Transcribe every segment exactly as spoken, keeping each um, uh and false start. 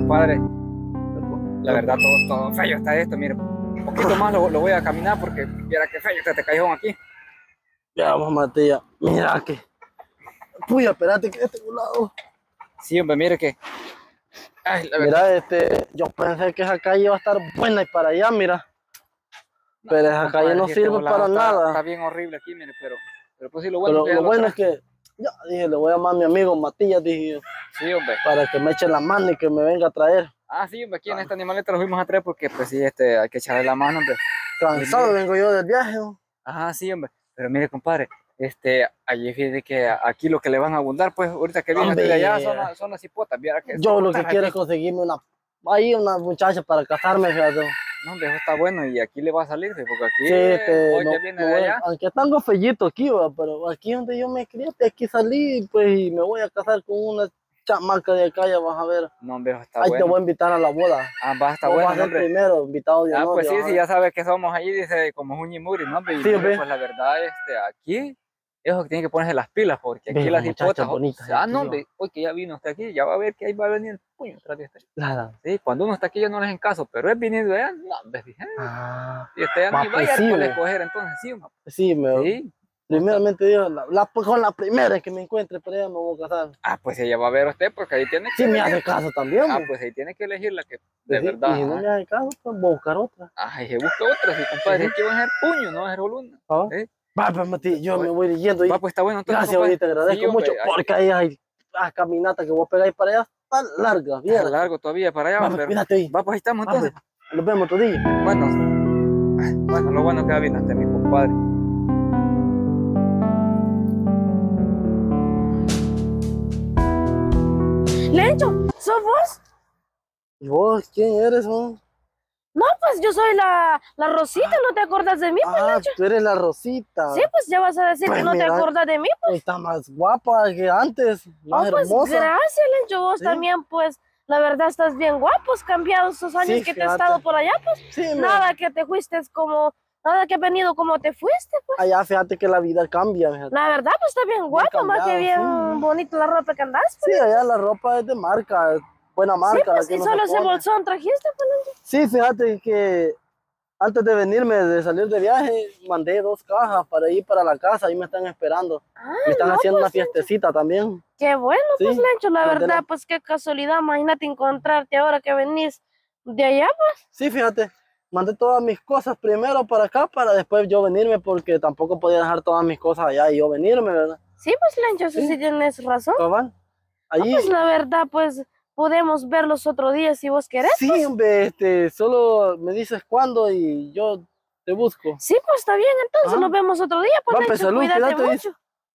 compadre. La verdad, todo, todo feo está esto, mire. Un poquito más lo, lo voy a caminar porque viera que feo está este callejón aquí. Ya vamos, Matías. Mira que... Puya, espérate que este lado. Sí, hombre, mire que... Ay, la verdad. Mira, este... Yo pensé que esa calle iba a estar buena y para allá, mira. No, pero esa compadre, calle no si este sirve volado para está, nada. Está bien horrible aquí, mire, pero... Pero pues sí, lo bueno, Pero que ya lo lo bueno es traje. que... Ya dije, le voy a llamar a mi amigo Matías, dije, Sí, hombre. para que me eche la mano y que me venga a traer. Ah, sí, hombre, aquí en esta animaleta lo fuimos a traer porque, pues sí, este, hay que echarle la mano, hombre. Cansado vengo yo del viaje, ¿no? Ajá, sí, hombre. Pero mire, compadre, este, allí fíjate que aquí lo que le van a abundar, pues, ahorita que viene Hombre. de allá son, las- son las hipotas, viera que... Yo lo que están quiero aquí. es conseguirme una... Ahí una muchacha para casarme, fíjate. No, hombre, eso está bueno y aquí le va a salir, porque aquí, Sí, este, hoy no, que viene no de voy- allá, aunque tengo fellito aquí, va, pero aquí donde yo me crié, de aquí salí, pues, y me voy a casar con una chamaca de acá, ya vas a ver. no, hombre, eso está Ahí te bueno. voy a invitar a la boda. Ah, va, está Vos bueno, vas a no, ser hombre. primero, invitado de Ah, honor. pues sí, vas a sí, ver. ya sabes que somos allí, dice, como Juñimuri, ¿no? hombre? Y Sí, mire, ve. pues la verdad, este, aquí, eso que tiene que ponerse las pilas, porque aquí Ve, las muchachas hipotas, bonitas, ah, aquí, no, va. hombre, hoy que ya vino hasta aquí, ya va a ver que ahí va a venir el puño atrás de este. Nada. Sí, cuando uno está aquí ya no le hacen caso, pero es viniendo allá, no, hombre, dije, Ah, y este ya va, ni pues vaya sí, por ve. escoger, entonces, sí, hombre. sí, me, Sí. primeramente Dios, la, la- con la primera que me encuentre, por ella me voy a casar. Ah, pues ella va a ver a usted, porque ahí tiene que Sí, me elegir. hace caso también, Ah, ve. pues ahí tiene que elegir la que, de Pues sí, verdad. y si no ajá. me hace caso, pues voy a buscar otra. Ay, se busca otra, sí, compadre, Ujú. aquí va a ser puño, no va a ser boluna. ¿Ah? ¿Sí? Va, pues Mati, yo Bueno, me voy yendo. Y va, pues está bueno, entonces, gracias, compadre. ahorita, te agradezco Sí, hombre, mucho, ahí- porque ahí hay las caminatas que voy a pegar ahí para allá, tan largas, es bien. largo todavía para allá, Va, hombre. pues, cuídate ahí. Va, pues ahí estamos Va, entonces. pues, nos vemos otro día. Bueno, bueno, lo bueno que ya vino hasta mi compadre. Lencho, ¿sos vos? ¿Y vos quién eres, no? No, pues yo soy la, la Rosita, ¿no te acuerdas de mí, pues, Ah, Lencho? tú eres la Rosita. Sí, pues ya vas a decir Pues que no mira, te acuerdas de mí, pues. Está más guapa que antes, más Oh, pues hermosa. gracias, Lencho, vos Sí. también, pues, la verdad estás bien guapo, has cambiado esos años Sí, que te has fíjate. estado por allá, pues. Sí, me- Nada que te fuiste como, nada que has venido como te fuiste, pues. allá fíjate que la vida cambia, fíjate. La verdad, pues está bien guapo, más que bien cambiado, sí. bonita la ropa que andas, pues. Sí, allá la ropa es de marca, es buena marca. Sí, la pues, que y uno solo se ese pone. bolsón trajiste, pues, Lencho. Sí, fíjate que antes de venirme, de salir de viaje, mandé dos cajas para ir para la casa, ahí me están esperando. Ah, Me están no, haciendo pues, una fiestecita también. qué bueno, Sí, pues, Lencho, la mandé verdad, la- pues, qué casualidad, imagínate encontrarte ahora que venís de allá, pues. Sí, fíjate, mandé todas mis cosas primero para acá, para después yo venirme, porque tampoco podía dejar todas mis cosas allá y yo venirme, ¿verdad? Sí, pues, Lencho, eso Sí. sí tienes razón. Cabal. Ah, Allí, pues, la verdad, pues, podemos verlos otro día si vos querés. sí, hombre, este, solo me dices cuándo y yo te busco. Sí, pues, está bien, entonces Ah. nos vemos otro día, pues, Va, pues, Lencho, salud, cuídate cuídate, mucho.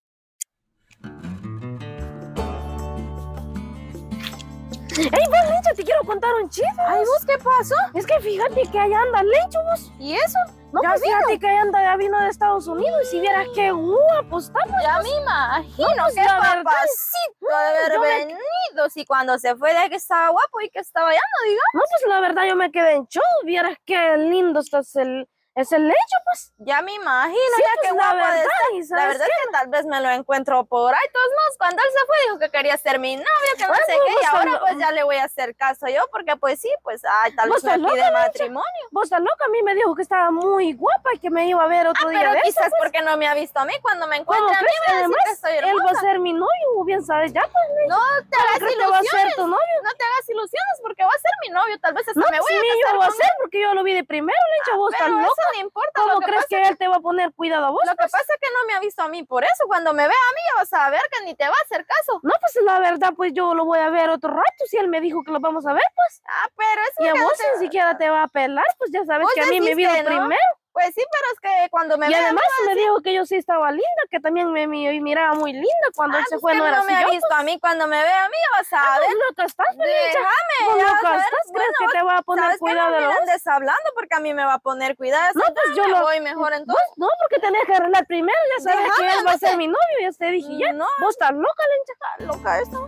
Ey, vos, Lencho, te quiero contar un chisme. Ay, ¿vos qué pasó? Es que fíjate que allá anda Lencho, vos. ¿Y eso? No, ¿Ya pues vino? fíjate que allá anda, ya vino de Estados Unidos y si vieras qué guapo está, pues. Ya me imagino, pues, qué la verdad. papacito de haber yo me- venido. Si cuando se fue de que estaba guapo y que estaba allá, no diga. No, pues la verdad yo me quedé en show. Vieras qué lindo está el, es el Lencho, pues. Ya me imagino, Sí, ya pues, qué la guapo de verdad, estar. y La ¿sabes verdad es que tal vez me lo encuentro por ahí. Todos modos, cuando él se fue dijo que quería ser mi novio, que no Bueno, sé qué. Y pues, ahora cuando- pues ya le voy a hacer caso yo, porque pues sí, pues ay, tal ¿Vos vez me estás pide loca, Lencho? matrimonio. Vos estás loca, a mí me dijo que estaba muy guapa y que me iba a ver otro Ah, día pero de eso. quizás porque no me ha visto a mí. Cuando me ¿Cómo encuentre a mí crees? va a decir Además, que estoy él va a hermosa. ser mi novio, o bien sabes ya, pues. No te hagas ¿Crees que va a ser ilusiones. tu novio? No te hagas ilusiones porque va a ser mi novio. Tal vez hasta No, me voy pues a mi casar yo va a con ser porque yo lo vi de primero, Lencho, vos estás Pero loca. eso no importa. ¿Cómo Lo que, crees pasa, que él te va a poner cuidado a vos? lo que pasa es que no me ha visto a mí. Por eso, cuando me vea a mí, ya vas a ver que ni te va a hacer caso. No, pues la verdad, pues yo lo voy a ver otro rato. Si él me dijo que lo vamos a ver, pues. Ah, pero eso Y a que no vos te- ni siquiera te va a pelar, pues ya sabes Vos que a mí me decís vio que no. primero. Pues sí, pero es que cuando me Y vea a mí, además va a me dijo que yo sí estaba linda, que también me, me miraba muy linda cuando ah, él se pues fue, que no era no me así ha yo. visto a mí. Cuando me vea a mí, ya vas a Ah, ver. pues loca estás, pues, Lencha. Déjame, Pues ya vas loca a ver. estás, ¿crees Bueno, que te va a poner ¿sabes qué? cuidado No de me vos? andes hablando porque a mí me va a poner cuidado. No, pues yo me lo... voy mejor entonces. No, porque tenés que arreglar primero, ya sabes Déjame, que él va a no ser sé. mi novio, ya te dije ya. No, Vos estás loca, Lencha. está loca esto.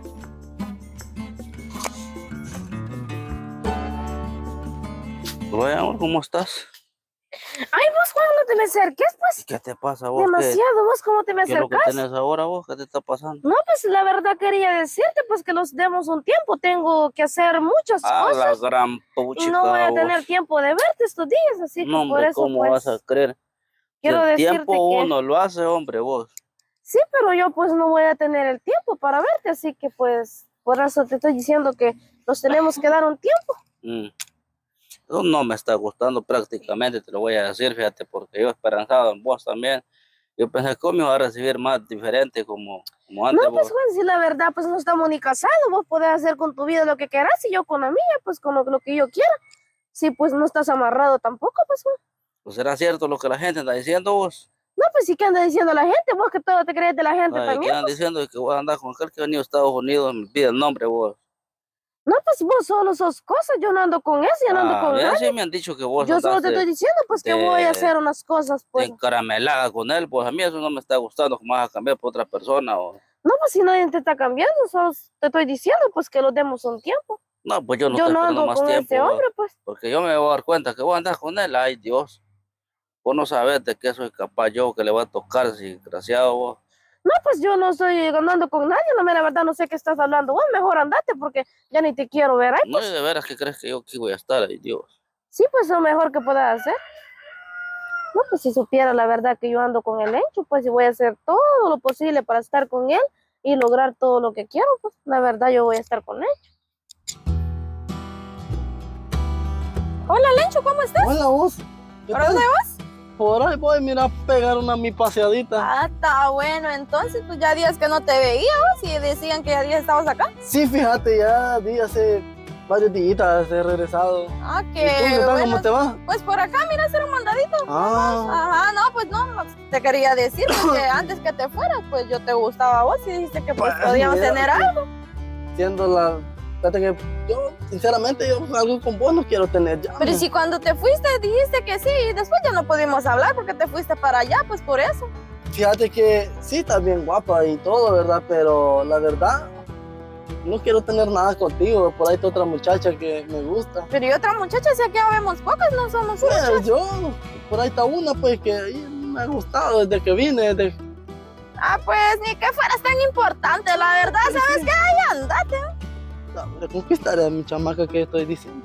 Hola, amor, ¿cómo estás? Ay, vos, Juan, no te me acerques, pues. ¿Qué te pasa vos? ¿Qué, Demasiado, vos, ¿cómo te me qué es lo que acercas? tenés ahora vos? ¿Qué te está pasando? No, pues la verdad quería decirte, pues que nos demos un tiempo. Tengo que hacer muchas A la cosas. gran Y puchica no voy a vos. tener tiempo de verte estos días, así que No, por hombre, eso, ¿cómo pues, vas a creer? quiero El decirte tiempo que... uno lo hace, hombre, vos. Sí, pero yo pues no voy a tener el tiempo para verte, así que pues por eso te estoy diciendo que nos tenemos que dar un tiempo. Mm. Eso no me está gustando prácticamente, te lo voy a decir, fíjate, porque yo esperanzado en vos también. Yo pensé que me iba a recibir más diferente como, como antes. No, pues vos. Juan, si la verdad pues no estamos ni casados, vos podés hacer con tu vida lo que quieras y yo con la mía, pues con lo, lo que yo quiera. Sí, pues no estás amarrado tampoco, pues Juan. Pues será cierto lo que la gente anda diciendo vos. No, pues sí que anda diciendo la gente, vos que todo te crees de la gente Ay, también. que andan diciendo que vos andás con aquel que ha venido a Estados Unidos, me pide el nombre vos. No, pues vos solo sos cosas, yo no ando con eso, yo no ando Ah, con ya nadie. sí me han dicho que vos Yo solo andas te estoy de, diciendo pues que de- voy a hacer unas cosas, de pues. encaramelada con él, pues a mí eso no me está gustando, como vas a cambiar por otra persona. O... No, pues si nadie te está cambiando, solo te estoy diciendo pues que lo demos un tiempo. No, pues yo no Yo estoy no esperando ando más con tiempo, este vos, hombre, pues. porque yo me voy a dar cuenta que vos andás con él, ay Dios. Vos no sabes de qué soy capaz yo que le va a tocar, si desgraciado vos. No, pues yo no estoy andando con nadie, no, la verdad no sé qué estás hablando. Vos mejor andate porque ya ni te quiero ver ahí. No, de veras que crees que yo aquí voy a estar, ay Dios. Sí, pues lo mejor que puedas hacer. No, pues si supiera la verdad que yo ando con el Encho, pues y voy a hacer todo lo posible para estar con él y lograr todo lo que quiero, pues la verdad yo voy a estar con él. Hola, Lencho, ¿cómo estás? Hola vos. ¿Qué ¿Por tal? dónde vas? Por ahí voy, mira, a pegar una mi paseadita. Ah, está bueno. Entonces, pues ya días que no te veía, vos, y decían que ya días estabas acá. Sí, fíjate, ya di hace varios días he regresado. Ah, ¿Y tú qué qué tal? bueno. ¿Cómo te va? Pues por acá, mira, hacer un mandadito. Ah, Ajá, no, pues no, te quería decir porque antes que te fueras, pues yo te gustaba a vos y dijiste que pues Pues, podíamos mira, tener sí. algo. siendo la... Fíjate que yo, sinceramente, yo algo con vos no quiero tener ya. Pero si cuando te fuiste dijiste que sí y después ya no pudimos hablar porque te fuiste para allá, pues por eso. Fíjate que sí, estás bien guapa y todo, ¿verdad? Pero la verdad, no quiero tener nada contigo. Por ahí está otra muchacha que me gusta. Pero y otra muchacha, si aquí vemos pocas, no somos muchas. Pues yo, por ahí está una, pues, que ahí me ha gustado desde que vine. Desde... Ah, pues ni que fueras tan importante, la verdad, Pero ¿sabes sí. qué? Ahí andate. No, hombre, conquistaré a mi chamaca que estoy diciendo.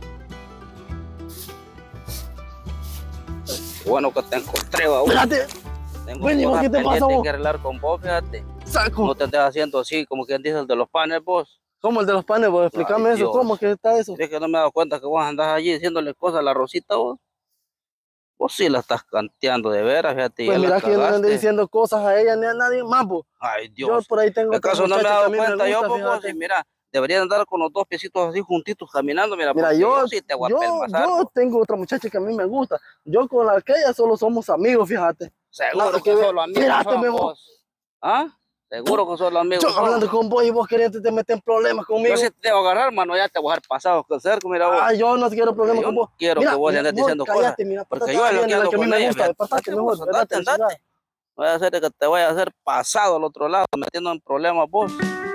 Bueno que te encontré, vos. Fíjate, Tengo Bueno, ¿y vos cosas qué te pasa, pendientes vos? que arreglar con vos, fíjate. saco. No te estés haciendo así, como quien dice el de los panes, vos. ¿Cómo el de los panes? Vos? Explícame Ay, eso. Dios. ¿Cómo que está eso? Es que no me he dado cuenta que vos andás allí diciéndole cosas a la Rosita, vos. Vos sí la estás canteando de veras, fíjate. Pues ya la mira que yo no le ando cagaste. diciendo cosas a ella ni a nadie más, vos. Ay, Yo Dios. por ahí tengo otra ¿Acaso no me he muchacha que dado a mí me cuenta yo, gusta, pues, vos? fíjate. Y mira, deberían andar con los dos piecitos así juntitos caminando, mira, Mira, porque yo, sí te voy a yo, pelmazar, yo vos. tengo otra muchacha que a mí me gusta. Yo con aquella solo somos amigos, fíjate. Seguro nada que, que ver. solo amigos Fíjate, son mejor. vos. ¿Ah? Seguro que solo amigos Yo son. hablando con vos y vos queriendo te meter en problemas conmigo. Yo sí te voy a agarrar, mano, ya te voy a dejar pasado que cerco, mira vos. Ah, yo no quiero problemas Yo con no vos. quiero Mira, que vos le mira, andes vos diciendo cállate, cosas. mira, Porque portate yo es lo bien, que la ando que a mí con me ella, gusta, fíjate. portate Andate, mejor, vos, verdad, andate, andate. Voy a hacer que te vaya a hacer pasado al otro lado, metiendo en problemas vos.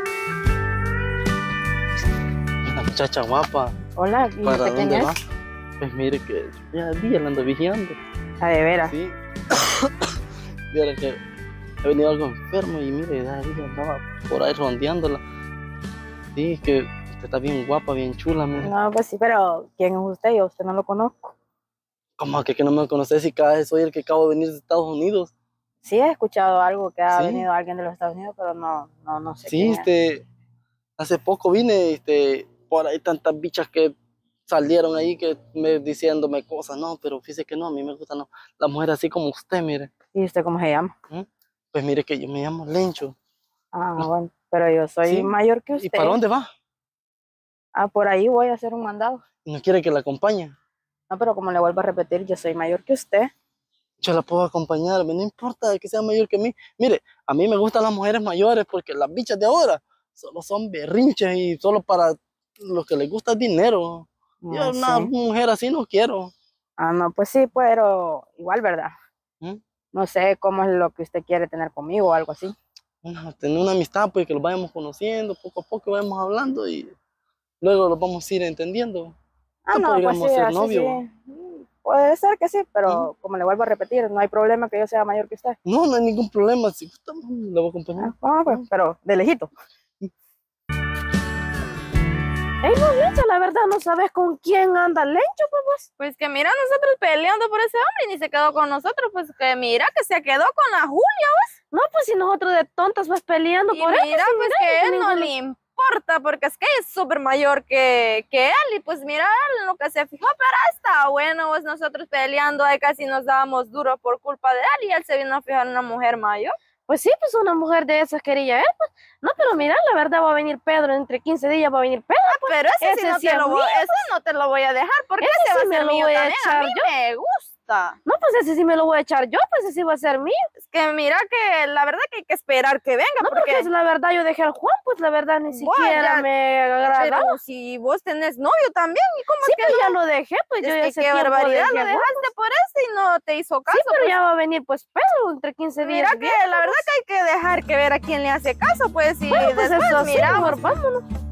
Una muchacha guapa. Hola, ¿Para ¿y quién dónde es? va? Pues mire que ya día la ando vigilando. Ah, de veras. Sí. Viera que he venido algo enfermo y mire, ya día andaba por ahí rondeándola. Sí, es que usted está bien guapa, bien chula, mire. No, pues sí, pero ¿quién es usted? Yo a usted no lo conozco. ¿Cómo que, que no me conoces si cada vez soy el que acabo de venir de Estados Unidos? Sí, he escuchado algo que ha Sí. venido alguien de los Estados Unidos, pero no, no, no sé Sí, quién es. este, hace poco vine, este, por ahí tantas bichas que salieron ahí que me diciéndome cosas, no, pero fíjese que no, a mí me gusta no, la mujer así como usted, mire. ¿Y usted cómo se llama? Pues mire que yo me llamo Lencho. Ah, bueno, pero yo soy Sí. mayor que usted. ¿Y para dónde va? Ah, por ahí voy a hacer un mandado. ¿No quiere que la acompañe? No, pero como le vuelvo a repetir, yo soy mayor que usted. Yo la puedo acompañar, no importa que sea mayor que mí. Mire, a mí me gustan las mujeres mayores porque las bichas de ahora solo son berrinches y solo para los que les gusta el dinero. Yo Ah, una sí. mujer así no quiero. Ah, no, pues sí, pero igual, ¿verdad? ¿Mm? No sé cómo es lo que usted quiere tener conmigo o algo así. Bueno, tener una amistad, pues que los vayamos conociendo, poco a poco vayamos hablando y luego los vamos a ir entendiendo. Ah, ¿Qué no, pues podríamos sí, ser así novios? sí. Puede ser que sí, pero como le vuelvo a repetir, no hay problema que yo sea mayor que usted. No, no hay ningún problema. Si gusta, le voy a acompañar. Ah, pues, pero de lejito. Ey, no, Lencha, la verdad no sabes con quién anda Lencho, pues, pues. Pues que mira, nosotros peleando por ese hombre y ni se quedó con nosotros, pues que mira que se quedó con la Julia, No, pues si nosotros de tontas pues peleando y por él. mira, pues, pues mira, que y él no ninguno- le importa, porque es que ella es súper mayor que, que él, y pues mira, él lo que se fijó, pero está bueno, pues nosotros peleando ahí casi nos dábamos duro por culpa de él, y él se vino a fijar en una mujer mayor. Pues sí, pues una mujer de esas quería él, pues. No, pero mira, la verdad va a venir Pedro, entre quince días va a venir Pedro. Pero ese, sí ese no sí te es lo voy, mío, ese no te lo voy a dejar, porque Ese ese va sí a me ser lo mío voy a también, a echar mí yo. me gusta. No, pues ese sí me lo voy a echar yo, pues ese sí va a ser mío. Es que mira que la verdad que hay que esperar que venga, No, porque porque... es la verdad yo dejé al Juan, pues la verdad ni Bueno, siquiera ya, me agrada. Pero si vos tenés novio también, ¿y cómo Sí, es que pues no? ya lo dejé, pues yo Es ya que ese qué tiempo barbaridad, dejé lo al Juan. dejaste por eso y no te hizo caso. Sí, pero pues. ya va a venir pues Pedro entre quince días. Mira que la verdad que hay que dejar que ver a quién le hace caso, pues, y Bueno, pues después eso sí, miramos. mejor vámonos.